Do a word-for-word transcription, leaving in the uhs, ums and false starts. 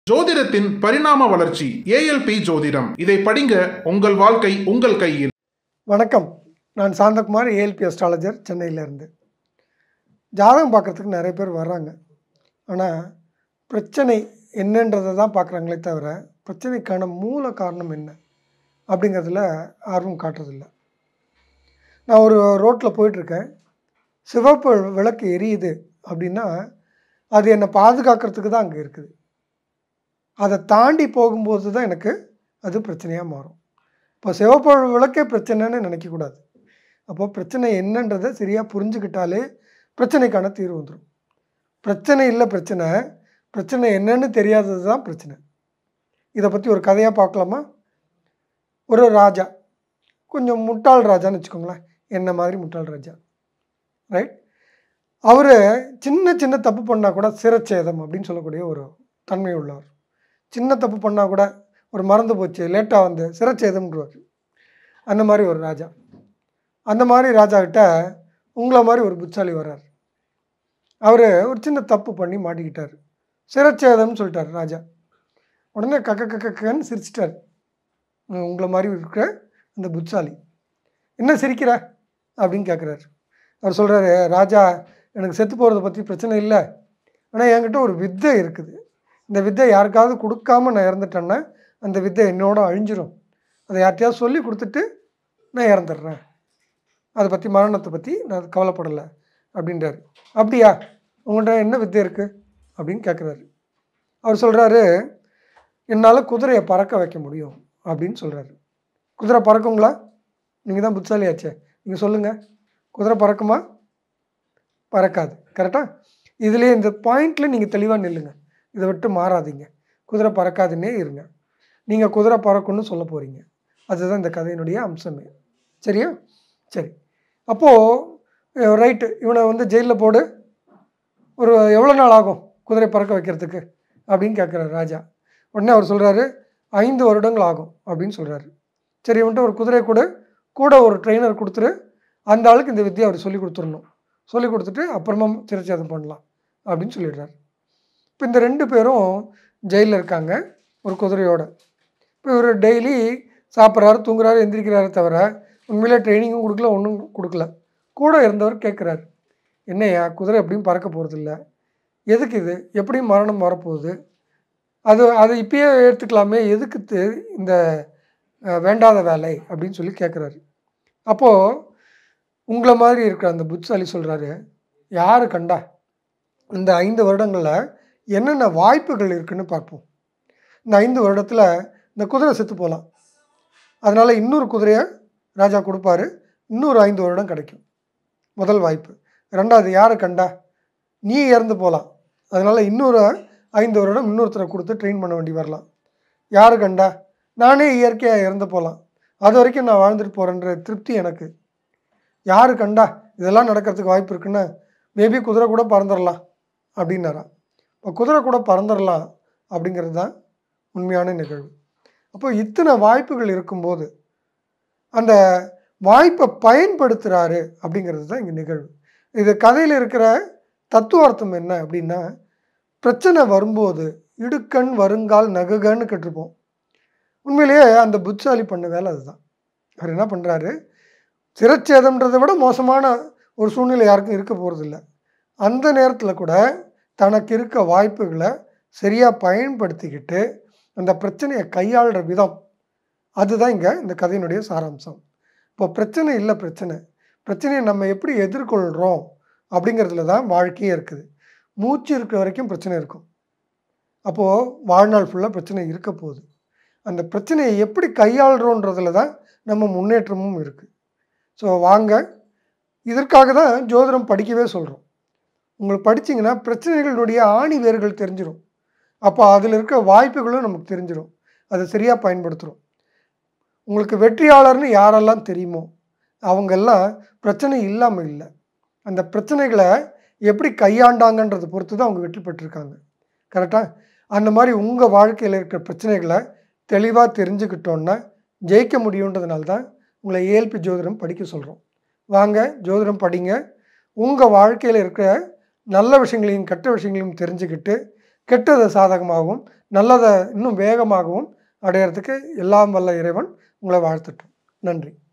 ஜோதிடத்தின் பரிணாம வளர்ச்சி ஏஎல்பி ஜோதிடம். இதை படிங்க, உங்கள் வாழ்க்கை உங்கள் கையில். வணக்கம், நான் சாந்தகுமார், ஏஎல்பி அஸ்ட்ராலஜர், சென்னையிலேருந்து. ஜாதகம் பார்க்குறதுக்கு நிறைய பேர் வர்றாங்க. ஆனால் பிரச்சனை என்னன்றதை தான் பார்க்குறாங்களே தவிர பிரச்சனைக்கான மூல காரணம் என்ன அப்படிங்கிறதுல ஆர்வம் காட்டுறதில்ல. நான் ஒரு ரோட்டில் போயிட்டுருக்கேன், சிவப்பு விளக்கு எரியுது அப்படின்னா அது என்னை பாதுகாக்கிறதுக்கு தான் அங்கே இருக்குது. அதை தாண்டி போகும்போது தான் எனக்கு அது பிரச்சனையாக மாறும். இப்போ சிவப்பு விளக்கே பிரச்சனைன்னு நினைக்கக்கூடாது. அப்போ பிரச்சனை என்னன்றதை சரியாக புரிஞ்சுக்கிட்டாலே பிரச்சனைக்கான தீர்வு வந்துடும். பிரச்சனை இல்லை பிரச்சனை, பிரச்சனை என்னன்னு தெரியாதது தான் பிரச்சனை. இதை பற்றி ஒரு கதையாக பார்க்கலாமா? ஒரு ராஜா, கொஞ்சம் முட்டாள் ராஜான்னு வச்சுக்கோங்களேன், என்ன மாதிரி முட்டாள் ராஜா, ரைட்? அவர் சின்ன சின்ன தப்பு பண்ணால் கூட சிரச்சேதம் அப்படின்னு சொல்லக்கூடிய ஒரு தன்மை உள்ளவர். சின்ன தப்பு பண்ணால் கூட ஒரு மறந்து போச்சு, லேட்டாக வந்து சிரச்சேதம்ன்றவர். அந்த மாதிரி ஒரு ராஜா. அந்த மாதிரி ராஜாக்கிட்ட உங்களை மாதிரி ஒரு புத்தாலி வர்றார். அவர் ஒரு சின்ன தப்பு பண்ணி மாட்டிக்கிட்டார், சிரச்சேதம்னு சொல்லிட்டார் ராஜா. உடனே கக்க கக்கன்னு சிரிச்சிட்டார். உங்களை மாதிரி இருக்கிற அந்த புத்தாலி, என்ன சிரிக்கிற அப்படின்னு கேட்குறாரு. அவர் சொல்கிறாரு, ராஜா, எனக்கு செத்து போகிறத பற்றி பிரச்சனை இல்லை, ஆனால் என்கிட்ட ஒரு வித்தை இருக்குது. இந்த வித்தை யாருக்காவது கொடுக்காம நான் இறந்துட்டேன்னா அந்த வித்தை என்னோட அழிஞ்சிரும். அதை யார்கிட்டையாவது சொல்லி கொடுத்துட்டு நான் இறந்துடுறேன். அதை பற்றி, மரணத்தை பற்றி நான் கவலைப்படலை அப்படின்றாரு. அப்படியா, உங்கள்கிட்ட என்ன வித்தை இருக்குது அப்படின்னு கேட்குறாரு. அவர் சொல்கிறாரு, என்னால் குதிரையை பறக்க வைக்க முடியும் அப்படின்னு சொல்கிறாரு. குதிரை பறக்குங்களா? நீங்கள் தான் புத்திசாலியாச்சே, நீங்கள் சொல்லுங்கள், குதிரை பறக்குமா? பறக்காது. கரெக்டாக? இதுலேயே இந்த பாயிண்டில் நீங்கள் தெளிவாக நில்லுங்க, இதை விட்டு மாறாதீங்க. குதிரை பறக்காதுன்னே இருங்க. நீங்கள் குதிரை பறக்குன்னு சொல்ல போகிறீங்க. அதுதான் இந்த கதையினுடைய அம்சமே. சரியா? சரி, அப்போது ரைட்டு, இவனை வந்து ஜெயிலில் போடு, ஒரு எவ்வளோ நாள் ஆகும் குதிரை பறக்க வைக்கிறதுக்கு அப்படின்னு கேட்குறாரு ராஜா. உடனே அவர் சொல்கிறாரு, ஐந்து வருடங்கள் ஆகும் அப்படின்னு சொல்கிறாரு. சரி, இவன்ட்டு ஒரு குதிரை கூட கூட ஒரு ட்ரெயினர் கொடுத்துரு, அந்த ஆளுக்கு இந்த வித்தியை அவர் சொல்லி கொடுத்துடணும், சொல்லி கொடுத்துட்டு அப்புறமா சிரச்சேதம் பண்ணலாம் அப்படின்னு சொல்லிடுறாரு. இப்போ இந்த ரெண்டு பேரும் ஜெயிலில் இருக்காங்க ஒரு குதிரையோட. இப்போ இவர் டெய்லி சாப்பிட்றாரு, தூங்குறாரு, எந்திரிக்கிறாரு தவிர உண்மையிலே ட்ரைனிங்கும் கொடுக்கல, ஒன்றும் கொடுக்கல. கூட இருந்தவர் கேட்குறாரு, என்னையா குதிரை எப்படியும் பறக்க போகிறதில்ல, எதுக்கு இது, எப்படியும் மரணம் வரப்போகுது, அது அதை இப்பயே எடுத்துக்கலாமே, எதுக்கு இந்த வேண்டாத வேலை அப்படின்னு சொல்லி கேட்குறாரு. அப்போது உங்களை மாதிரி இருக்கிற அந்த புத்திசாலி சொல்கிறாரு, யார் கண்டா இந்த ஐந்து வருடங்களில் என்னென்ன வாய்ப்புகள் இருக்குதுன்னு பார்ப்போம். இந்த ஐந்து வருடத்தில் இந்த குதிரை செத்து போகலாம், அதனால் இன்னொரு குதிரையை ராஜா கொடுப்பாரு, இன்னொரு ஐந்து வருடம் கிடைக்கும், முதல் வாய்ப்பு. ரெண்டாவது, யாரை கண்டா நீ இறந்து போகலாம், அதனால் இன்னொரு ஐந்து வருடம் இன்னொருத்தரை கொடுத்து ட்ரெயின் பண்ண வேண்டி வரலாம். யார் கண்டா நானே இயற்கையாக இறந்து போகலாம், அது வரைக்கும் நான் வாழ்ந்துட்டு போகிறேன்ற திருப்தி எனக்கு. யார் கண்டா இதெல்லாம் நடக்கிறதுக்கு வாய்ப்பு இருக்குன்னா மேபி குதிரை கூட பறந்துடலாம் அப்படின்னாரா. இப்போ குதிரை கூட பறந்துடலாம் அப்படிங்கிறது தான் உண்மையான நிகழ்வு. அப்போ இத்தனை வாய்ப்புகள் இருக்கும்போது அந்த வாய்ப்பை பயன்படுத்துகிறாரு அப்படிங்கிறது தான் இங்கே நிகழ்வு. இது கதையில் இருக்கிற தத்துவார்த்தம் என்ன அப்படின்னா, பிரச்சனை வரும்போது இடுக்கண் வருங்கால் நகுகன்னு கேட்டிருப்போம். உண்மையிலேயே அந்த புத்திசாலி பண்ண வேலை அதுதான். அவர் என்ன பண்ணுறாரு, சிரச்சேதம்ன்றதை விட மோசமான ஒரு சூழ்நிலை யாருக்கும் இருக்க போகிறதில்ல. அந்த நேரத்தில் கூட தனக்கு இருக்க வாய்ப்புகளை சரியாக பயன்படுத்திக்கிட்டு அந்த பிரச்சனையை கையாளுற விதம், அதுதான் இங்கே இந்த கதையினுடைய சாராம்சம். இப்போ பிரச்சனை இல்லை பிரச்சனை, பிரச்சனையை நம்ம எப்படி எதிர்கொள்கிறோம் அப்படிங்கிறதுல தான் வாழ்க்கையே இருக்குது. மூச்சு இருக்கிற வரைக்கும் பிரச்சனை இருக்கும். அப்போது வாழ்நாள் ஃபுல்லாக பிரச்சனை இருக்க போகுது. அந்த பிரச்சனையை எப்படி கையாளுறோன்றதுல தான் நம்ம முன்னேற்றமும் இருக்குது. ஸோ வாங்க, இதற்காக தான் ஜோதிடம் படிக்கவே சொல்கிறோம். உங்களுக்கு படிச்சிங்கன்னா பிரச்சனைகளுடைய ஆணி வேர்கள் தெரிஞ்சிடும். அப்போ அதில் இருக்க வாய்ப்புகளும் நமக்கு தெரிஞ்சிடும், அதை சரியாக பயன்படுத்துகிறோம். உங்களுக்கு வெற்றியாளர்னு யாரெல்லாம் தெரியுமோ அவங்கெல்லாம் பிரச்சனை இல்லாமல் இல்லை, அந்த பிரச்சனைகளை எப்படி கையாண்டாங்கன்றதை பொறுத்து தான் அவங்க வெற்றி பெற்றிருக்காங்க. கரெக்டாக? அந்த மாதிரி உங்கள் வாழ்க்கையில் இருக்கிற பிரச்சனைகளை தெளிவாக தெரிஞ்சுக்கிட்டோன்னா ஜெயிக்க முடியுன்றதுனால தான் உங்களை ஏஎல்பி ஜோதிடம் படிக்க சொல்கிறோம். வாங்க, ஜோதிடம் படிங்க. உங்கள் வாழ்க்கையில் இருக்கிற நல்ல விஷயங்களையும் கெட்ட விஷயங்களையும் தெரிஞ்சுக்கிட்டு கெட்டதை சாதகமாகவும் நல்லதை இன்னும் வேகமாகவும் அடையிறதுக்கு எல்லாம் வல்ல இறைவன் உங்களை வாழ்த்துட்டும். நன்றி.